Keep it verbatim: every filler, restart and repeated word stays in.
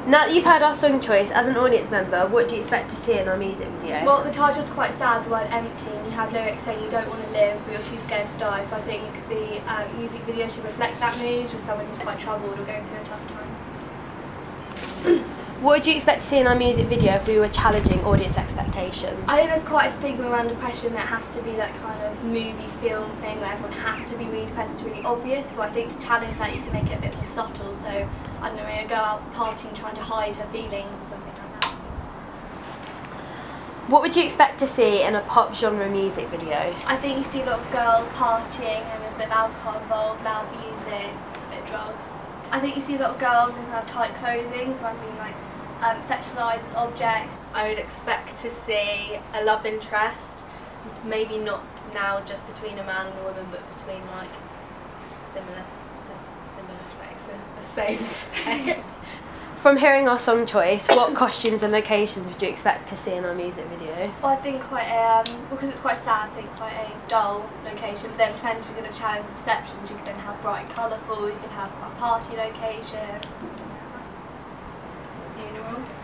Now that you've heard our song choice, as an audience member, what do you expect to see in our music video? Well, the title's quite sad, the word empty, and you have lyrics saying you don't want to live but you're too scared to die, so I think the um, music video should reflect that mood with someone who's quite troubled or going through a tough time. What would you expect to see in our music video if we were challenging audience expectations? I think there's quite a stigma around depression that has to be that kind of movie film thing where everyone has to be really depressed, it's really obvious, so I think to challenge that you can make it a bit more subtle, so I don't know, maybe go out partying trying to hide her feelings or something like that. What would you expect to see in a pop genre music video? I think you see a lot of girls partying and there's a bit of alcohol involved, loud music, a bit of drugs. I think you see a lot of girls in kind of tight clothing, kind of being like um, sexualised objects. I would expect to see a love interest, maybe not now just between a man and a woman, but between like similar, similar sexes, the same sex. From hearing our song choice, what costumes and locations would you expect to see in our music video? Well, I think quite a, um, because it's quite sad, I think quite a dull location, but then it depends if you're going to challenge the perceptions. You could then have bright, colourful, you could have quite a party location. Funeral.